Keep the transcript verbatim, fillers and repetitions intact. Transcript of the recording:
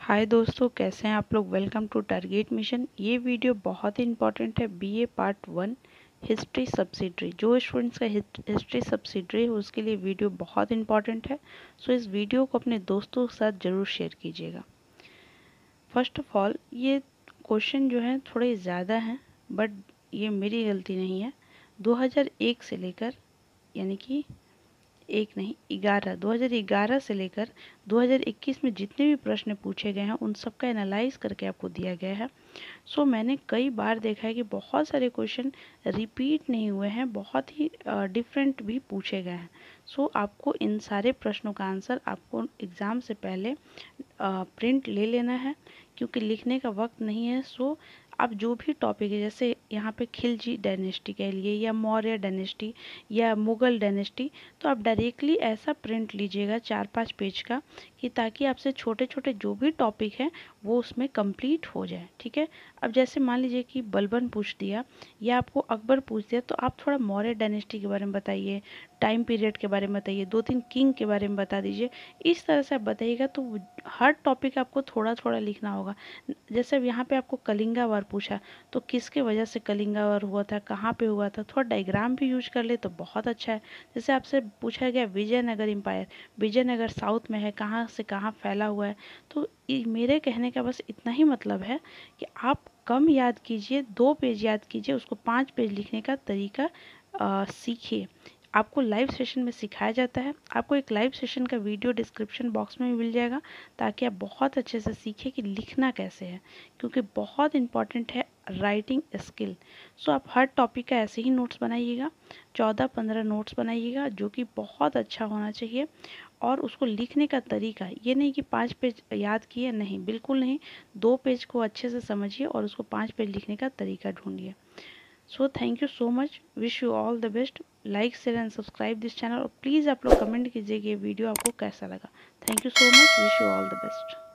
हाय दोस्तों, कैसे हैं आप लोग। Welcome to Target Mission. ये वीडियो बहुत ही इंपॉर्टेंट है। BA part one history subsidiary. जो स्टूडेंट्स का हिस्ट्री सब्सिडरी है उसके लिए वीडियो बहुत इंपॉर्टेंट है। सो इस वीडियो को अपने दोस्तों के साथ ज़रूर शेयर कीजिएगा। फर्स्ट ऑफ ऑल, ये क्वेश्चन जो है थोड़े ज़्यादा हैं, बट ये मेरी गलती नहीं है। दो हज़ार एक से लेकर, यानी कि एक नहीं ग्यारह दो हज़ार ग्यारह से लेकर दो हज़ार इक्कीस में जितने भी प्रश्न पूछे गए हैं उन सब का एनालाइज करके आपको दिया गया है। सो so, मैंने कई बार देखा है कि बहुत सारे क्वेश्चन रिपीट नहीं हुए हैं, बहुत ही डिफरेंट भी पूछे गए हैं। सो so, आपको इन सारे प्रश्नों का आंसर आपको एग्ज़ाम से पहले प्रिंट ले लेना है, क्योंकि लिखने का वक्त नहीं है। सो so, आप जो भी टॉपिक है, जैसे यहाँ पे खिलजी डायनेस्टी कह लिए या मौर्य डायनेस्टी या मुगल डायनेस्टी, तो आप डायरेक्टली ऐसा प्रिंट लीजिएगा चार पाँच पेज का, कि ताकि आपसे छोटे छोटे जो भी टॉपिक हैं वो उसमें कंप्लीट हो जाए। ठीक है। अब जैसे मान लीजिए कि बलबन पूछ दिया या आपको अकबर पूछ दिया, तो आप थोड़ा मौर्य डायनेस्टी के बारे में बताइए, टाइम पीरियड के बारे में बताइए, दो तीन किंग के बारे में बता दीजिए। इस तरह से आप बताइएगा तो हर टॉपिक आपको थोड़ा थोड़ा लिखना होगा। जैसे अब यहाँ पे आपको कलिंगा वार पूछा, तो किसके वजह से कलिंगा वार हुआ था, कहाँ पे हुआ था, थोड़ा डायग्राम भी यूज कर ले तो बहुत अच्छा है। जैसे आपसे पूछा गया विजयनगर एम्पायर, विजयनगर साउथ में है, कहाँ से कहाँ फैला हुआ है। तो मेरे कहने का बस इतना ही मतलब है कि आप कम याद कीजिए, दो पेज याद कीजिए, उसको पाँच पेज लिखने का तरीका सीखिए। आपको लाइव सेशन में सिखाया जाता है। आपको एक लाइव सेशन का वीडियो डिस्क्रिप्शन बॉक्स में भी मिल जाएगा, ताकि आप बहुत अच्छे से सीखें कि लिखना कैसे है, क्योंकि बहुत इंपॉर्टेंट है राइटिंग स्किल। सो आप हर टॉपिक का ऐसे ही नोट्स बनाइएगा, चौदह पंद्रह नोट्स बनाइएगा, जो कि बहुत अच्छा होना चाहिए। और उसको लिखने का तरीका ये नहीं कि पाँच पेज याद किए, नहीं, बिल्कुल नहीं। दो पेज को अच्छे से समझिए और उसको पाँच पेज लिखने का तरीका ढूंढिए। So thank you so much, wish you all the best. Like share and subscribe this channel, और प्लीज़ आप लोग कमेंट कीजिए कि ये वीडियो आपको कैसा लगा। Thank you so much, wish you all the best.